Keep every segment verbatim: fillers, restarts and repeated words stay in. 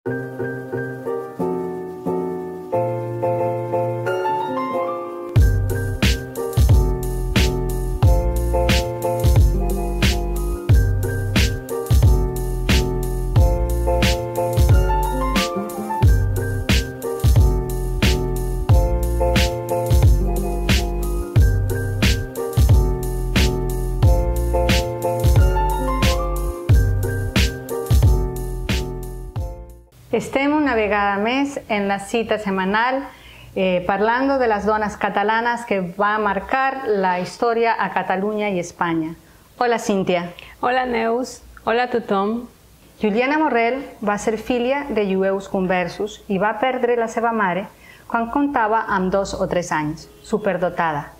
Estem una vegada més en la cita setmanal eh, parlando de les dones catalanes que va marcar la història a Catalunya i Espanya. Hola, Cíntia. Hola, Neus. Hola a tothom. Juliana Morrell va ser filla de jueus conversos i va perdre la seva mare quan comptava amb dos o tres anys, superdotada.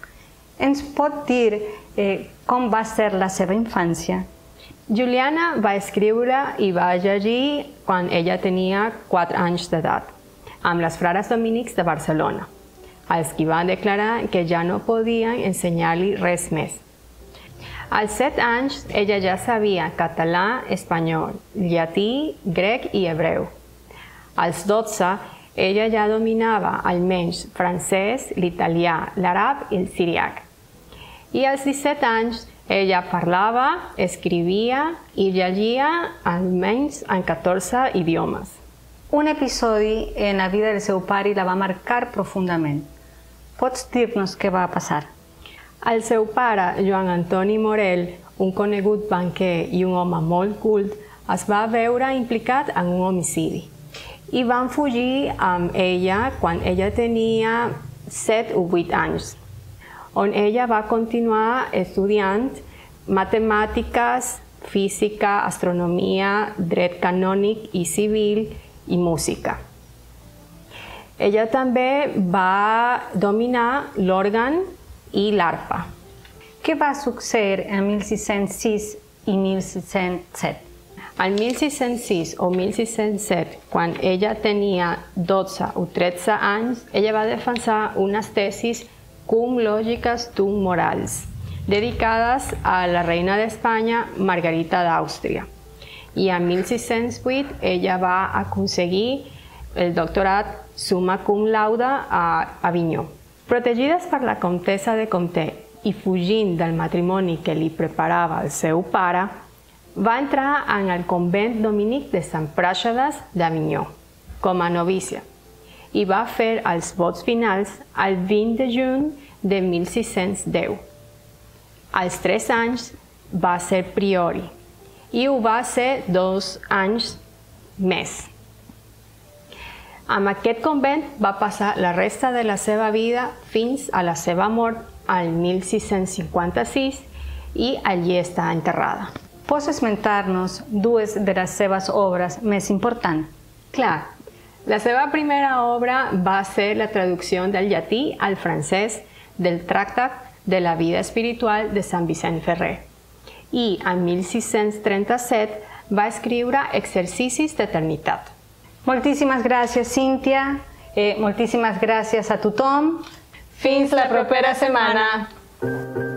Ens pot dir eh, com va ser la seva infància? Juliana va escriure i va llegir quan ella tenia quatre anys d'edat, amb les frares dominics de Barcelona, els qui van declarar que ja no podien ensenyar-li res més. Als set anys, ella ja sabia català, espanyol, llatí, grec i hebreu. Als dotze, ella ja dominava almenys francès, l'italià, l'àrab i el siríac. I als disset anys, ella parlava, escrivia i llegia almenys en catorze idiomes. Un episodi en la vida del seu pare la va marcar profundament. Pots dir-nos què va passar? El seu pare, Joan Antoni Morell, un conegut banquer i un home molt cult, es va veure implicat en un homicidi. I van fugir amb ella quan ella tenia set o vuit anys, on ella va continuar estudiant matemàtiques, física, astronomia, dret canònic i civil i música. Ella també va dominar l'òrgan i l'arpa. Què va succeir en mil sis-cents sis i mil sis-cents set? En mil sis-cents sis o mil sis-cents set, quan ella tenia dotze o tretze anys, ella va defensar unes tesis cum lògiques tum morals, dedicades a la reina d'Espanya, Margarita d'Àustria. I en mil sis-cents vuit ella va aconseguir el doctorat summa cum laude a Avinyó. Protegides per la comtessa de Comté i fugint del matrimoni que li preparava el seu pare, va entrar en el convent dominic de Sant Pràxedes d'Avinyó com a novícia i va fer els vots finals el vint de juny de mil sis-cents deu. Als tres anys va ser priori i ho va ser dos anys més. Amb aquest convent va passar la resta de la seva vida fins a la seva mort al mil sis-cents cinquanta-sis i allí està enterrada. Pots esmentar-nos dues de les seves obres més importants? Clar, la seva primera obra va ser la traducció del llatí al francès del Tractat de la vida espiritual de Sant Vicent Ferrer. I en mil sis-cents trenta-set va escriure Exercicis d'Eternitat. Moltíssimes gràcies, Cíntia. Eh, moltíssimes gràcies a tothom. Fins la propera setmana!